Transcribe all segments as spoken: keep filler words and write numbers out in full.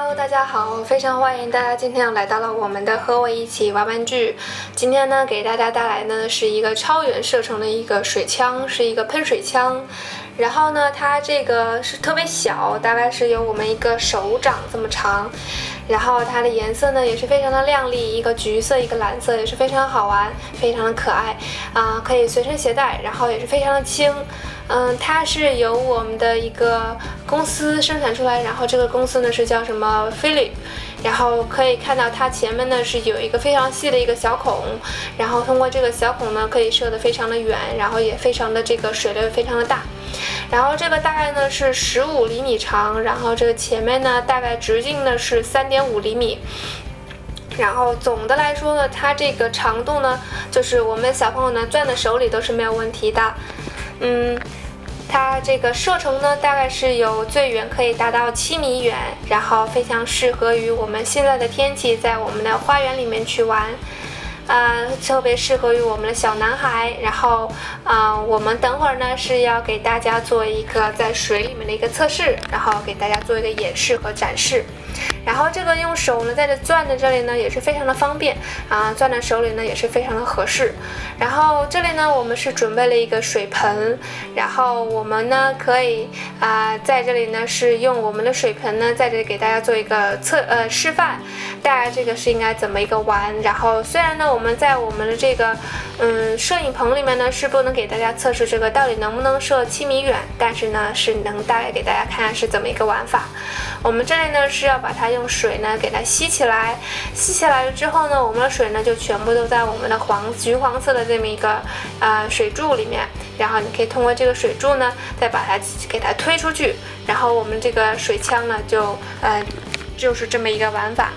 Hello， 大家好，非常欢迎大家今天来到了我们的和我一起玩玩具。今天呢，给大家带来的是一个超远射程的一个水枪，是一个喷水枪。然后呢，它这个是特别小，大概是有我们一个手掌这么长。然后它的颜色呢也是非常的亮丽，一个橘色，一个蓝色，也是非常好玩，非常的可爱啊、呃，可以随身携带，然后也是非常的轻。嗯，它是由我们的一个公司生产出来，然后这个公司呢是叫什么 Philip， 然后可以看到它前面呢是有一个非常细的一个小孔，然后通过这个小孔呢可以射得非常的远，然后也非常的这个水流非常的大。然后这个大概呢是十五厘米长，然后这个前面呢大概直径呢是三点五厘米。然后总的来说呢，它这个长度呢，就是我们小朋友呢攥在手里都是没有问题的。嗯，它这个射程呢，大概是有最远可以达到七米远，然后非常适合于我们现在的天气，在我们的花园里面去玩。啊、呃，特别适合于我们的小男孩。然后，啊、呃，我们等会儿呢是要给大家做一个在水里面的一个测试，然后给大家做一个演示和展示。然后这个用手呢在这攥的这里呢也是非常的方便啊，攥在手里呢也是非常的合适。然后这里呢我们是准备了一个水盆，然后我们呢可以啊、呃、在这里呢是用我们的水盆呢在这里给大家做一个测呃示范，大概这个是应该怎么一个玩。然后虽然呢我们在我们的这个嗯摄影棚里面呢是不能给大家测试这个到底能不能射七米远，但是呢是能大概给大家看是怎么一个玩法。我们这里呢是要把它用水呢给它吸起来，吸起来了之后呢，我们的水呢就全部都在我们的黄橘黄色的这么一个呃水柱里面，然后你可以通过这个水柱呢再把它给它推出去，然后我们这个水枪呢就呃就是这么一个玩法。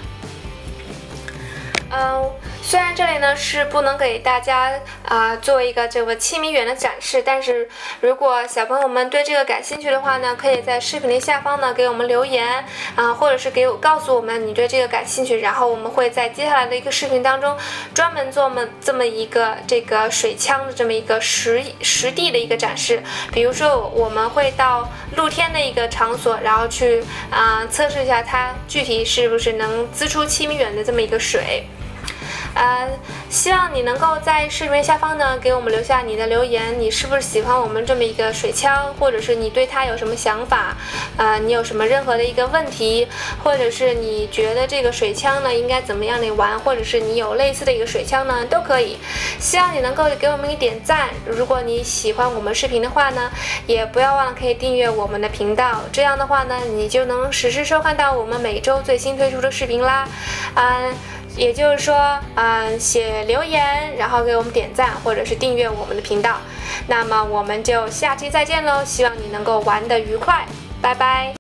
嗯，虽然这里呢是不能给大家啊、呃、做一个这个七米远的展示，但是如果小朋友们对这个感兴趣的话呢，可以在视频的下方呢给我们留言啊、呃，或者是给我告诉我们你对这个感兴趣，然后我们会在接下来的一个视频当中专门做么这么一个这个水枪的这么一个实实地的一个展示。比如说我们会到露天的一个场所，然后去啊、呃、测试一下它具体是不是能滋出七米远的这么一个水。呃，希望你能够在视频下方呢给我们留下你的留言，你是不是喜欢我们这么一个水枪，或者是你对它有什么想法？呃，你有什么任何的一个问题，或者是你觉得这个水枪呢应该怎么样的玩，或者是你有类似的一个水枪呢都可以。希望你能够给我们一点赞，如果你喜欢我们视频的话呢，也不要忘了可以订阅我们的频道，这样的话呢你就能实时收看到我们每周最新推出的视频啦。啊、呃。也就是说，嗯，写留言，然后给我们点赞，或者是订阅我们的频道。那么我们就下期再见喽，希望你能够玩得愉快，拜拜。